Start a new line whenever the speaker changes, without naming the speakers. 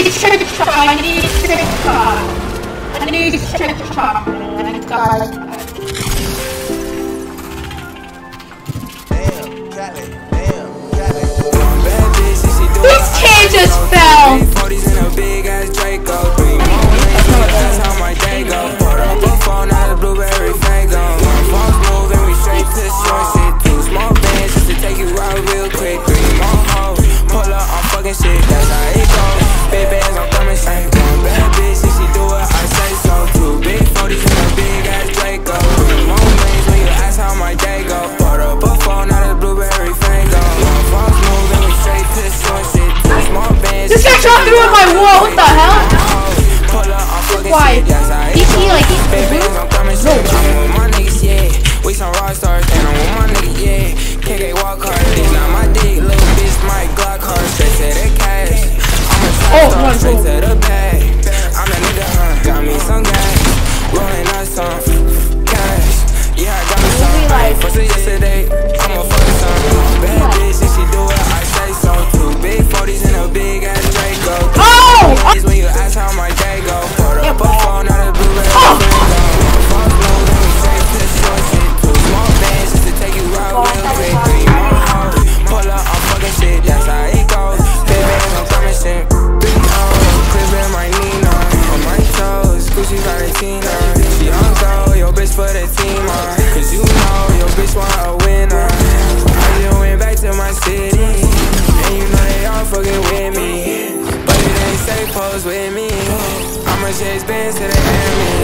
trickshot. I need a trickshot. I need a trickshot. This kid just fell.
That's how my day go. Put up a phone out of blueberry FAYGO. One phone's moving, we straight to short shit. 2 small bands just to take you out real quick. 3 more hoes, pull up, I'm fucking shit. That's how it goes. Big bands, I'm coming straight. One bad bitch, if she do it, I say so. 2 big 40s and a big ass Draco. 3 more bands when you ask how my day go. Put up a phone out of blueberry FAYGO. One phone's moving, we straight to short shit. 2 small bands.
This guy's trying to do my wall. What the hell? Why? DC like he's
I'm with my niggas, yeah. We some rock stars, and I'm with my niggas, yeah. KK walk hard, these not my dick. Little bitch, my Glock hard, straight to the cash. I'm a trap star, straight to the bag. I'm a nigga, got me some gas. Rolling up some cash. Yeah, I got me some. I ain't first yesterday, I'ma fuck some. Bad bitch, if she do it, I say so. 2 big 40s and a big ass Draco.
Oh!
When you ask how my day go, put up a phone out of blueberry. With me, I'ma chase bands to the enemy.